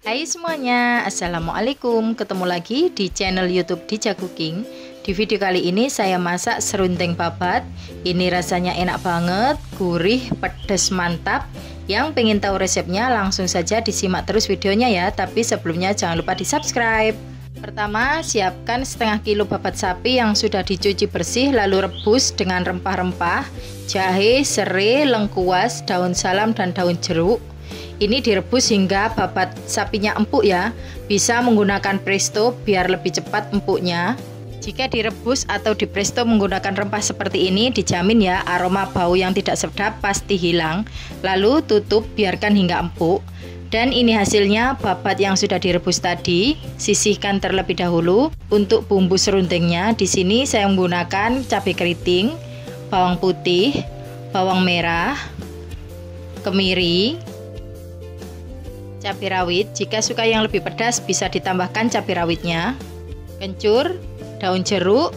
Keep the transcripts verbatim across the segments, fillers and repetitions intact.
Hai semuanya, assalamualaikum. Ketemu lagi di channel YouTube Dija Cooking. Di video kali ini saya masak serundeng babat. Ini rasanya enak banget, gurih, pedas, mantap. Yang pengen tahu resepnya langsung saja disimak terus videonya ya. Tapi sebelumnya jangan lupa di subscribe. Pertama, siapkan setengah kilo babat sapi yang sudah dicuci bersih, lalu rebus dengan rempah-rempah, jahe, serai, lengkuas, daun salam, dan daun jeruk. Ini direbus hingga babat sapinya empuk ya. Bisa menggunakan presto biar lebih cepat empuknya. Jika direbus atau di presto menggunakan rempah seperti ini, dijamin ya aroma bau yang tidak sedap pasti hilang. Lalu tutup, biarkan hingga empuk. Dan ini hasilnya babat yang sudah direbus tadi. Sisihkan terlebih dahulu. Untuk bumbu serundengnya, di sini saya menggunakan cabai keriting, bawang putih, bawang merah, kemiri, cabai rawit. Jika suka yang lebih pedas bisa ditambahkan cabai rawitnya, kencur, daun jeruk,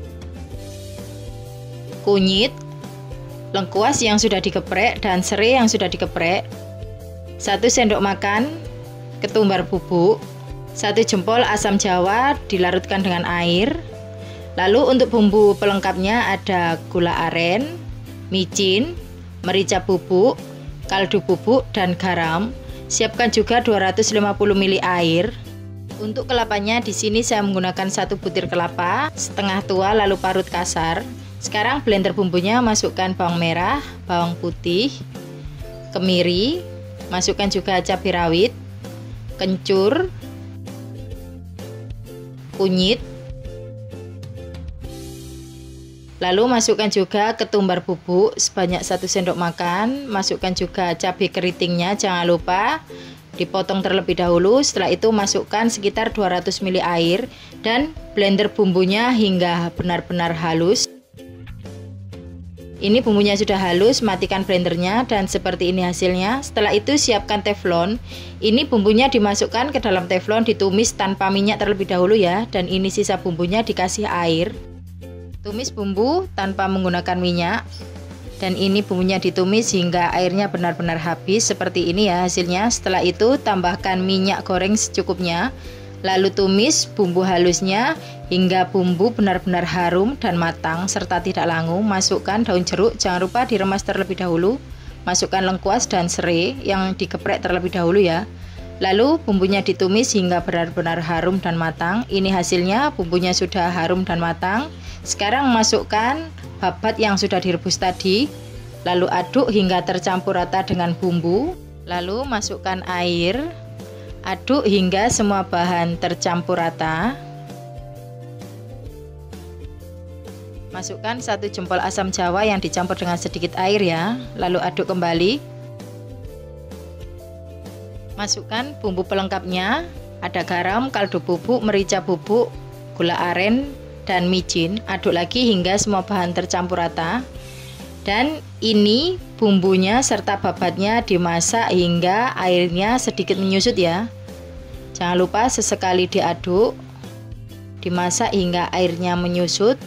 kunyit, lengkuas yang sudah digeprek, dan serai yang sudah digeprek, satu sendok makan ketumbar bubuk, satu jempol asam jawa dilarutkan dengan air. Lalu untuk bumbu pelengkapnya ada gula aren, micin, merica bubuk, kaldu bubuk, dan garam. Siapkan juga dua ratus lima puluh mililiter air. Untuk kelapanya di sini saya menggunakan satu butir kelapa setengah tua lalu parut kasar. Sekarang blender bumbunya, masukkan bawang merah, bawang putih, kemiri, masukkan juga cabai rawit, kencur, kunyit. Lalu masukkan juga ketumbar bubuk sebanyak satu sendok makan. Masukkan juga cabai keritingnya, jangan lupa dipotong terlebih dahulu. Setelah itu masukkan sekitar dua ratus mililiter air dan blender bumbunya hingga benar-benar halus. Ini bumbunya sudah halus, matikan blendernya dan seperti ini hasilnya. Setelah itu siapkan teflon. Ini bumbunya dimasukkan ke dalam teflon, ditumis tanpa minyak terlebih dahulu ya. Dan ini sisa bumbunya dikasih air. Tumis bumbu tanpa menggunakan minyak. Dan ini bumbunya ditumis hingga airnya benar-benar habis. Seperti ini ya hasilnya. Setelah itu tambahkan minyak goreng secukupnya. Lalu tumis bumbu halusnya hingga bumbu benar-benar harum dan matang serta tidak langu. Masukkan daun jeruk, jangan lupa diremas terlebih dahulu. Masukkan lengkuas dan serai yang digeprek terlebih dahulu ya. Lalu bumbunya ditumis hingga benar-benar harum dan matang. Ini hasilnya, bumbunya sudah harum dan matang. Sekarang masukkan babat yang sudah direbus tadi. Lalu aduk hingga tercampur rata dengan bumbu. Lalu masukkan air. Aduk hingga semua bahan tercampur rata. Masukkan satu jempol asam jawa yang dicampur dengan sedikit air ya. Lalu aduk kembali. Masukkan bumbu pelengkapnya, ada garam, kaldu bubuk, merica bubuk, gula aren, dan micin. Aduk lagi hingga semua bahan tercampur rata. Dan ini bumbunya serta babatnya dimasak hingga airnya sedikit menyusut ya. Jangan lupa sesekali diaduk, dimasak hingga airnya menyusut.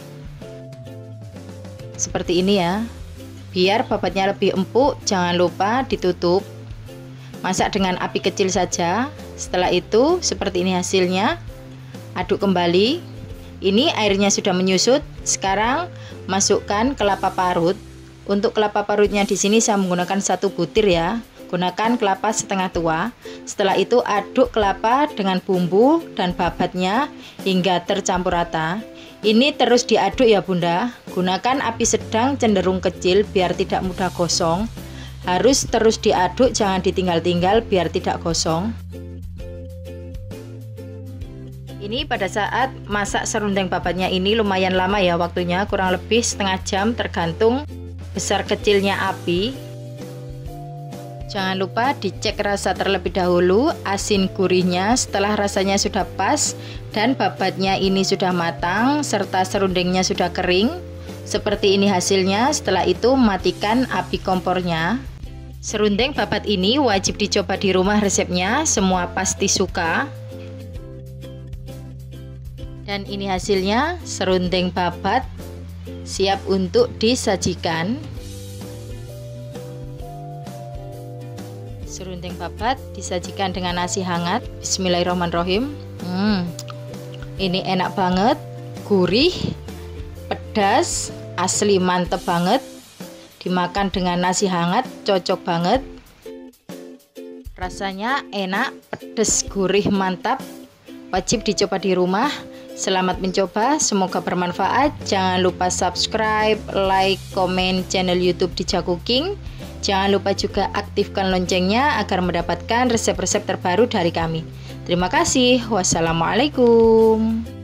Seperti ini ya. Biar babatnya lebih empuk, jangan lupa ditutup. Masak dengan api kecil saja. Setelah itu seperti ini hasilnya. Aduk kembali. Ini airnya sudah menyusut. Sekarang masukkan kelapa parut. Untuk kelapa parutnya di sini saya menggunakan satu butir ya. Gunakan kelapa setengah tua. Setelah itu aduk kelapa dengan bumbu dan babatnya hingga tercampur rata. Ini terus diaduk ya Bunda. Gunakan api sedang cenderung kecil biar tidak mudah gosong. Harus terus diaduk, jangan ditinggal-tinggal biar tidak gosong. Ini pada saat masak serundeng babatnya ini lumayan lama ya waktunya, kurang lebih setengah jam tergantung besar kecilnya api. Jangan lupa dicek rasa terlebih dahulu, asin gurihnya. Setelah rasanya sudah pas dan babatnya ini sudah matang serta serundengnya sudah kering, seperti ini hasilnya. Setelah itu matikan api kompornya. Serundeng babat ini wajib dicoba di rumah resepnya, semua pasti suka. Dan ini hasilnya, serundeng babat siap untuk disajikan. Serundeng babat disajikan dengan nasi hangat. Bismillahirrahmanirrahim. Hmm, ini enak banget, gurih, pedas, asli mantep banget. Dimakan dengan nasi hangat cocok banget. Rasanya enak, pedas, gurih, mantap. Wajib dicoba di rumah. Selamat mencoba, semoga bermanfaat. Jangan lupa subscribe, like, komen channel YouTube Dija Cooking. Jangan lupa juga aktifkan loncengnya agar mendapatkan resep-resep terbaru dari kami. Terima kasih. Wassalamualaikum.